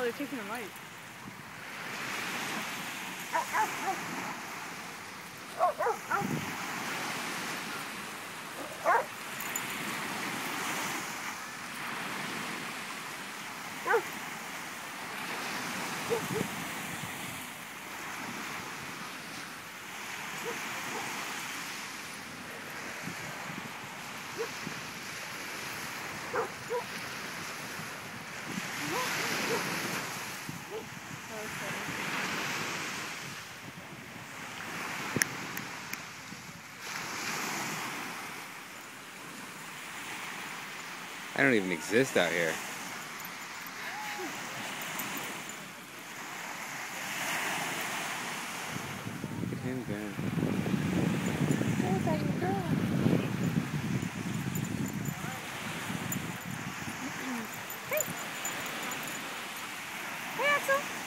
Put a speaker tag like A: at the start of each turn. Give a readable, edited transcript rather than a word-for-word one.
A: Oh, they're taking a bite.
B: I don't even exist out here. Look at him going.
A: What are you doing? Hey! Hey, Axel!